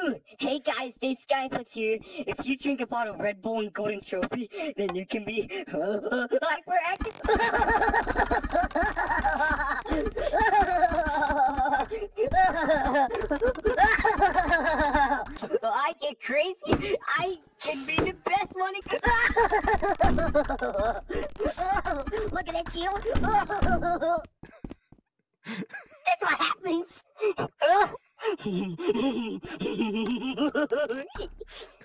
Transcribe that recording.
Hey guys, this guy puts here. If you drink a bottle of Red Bull and Golden Trophy, then you can be hyperactive. I get crazy. I can be the best one. Look at you. That's what happens.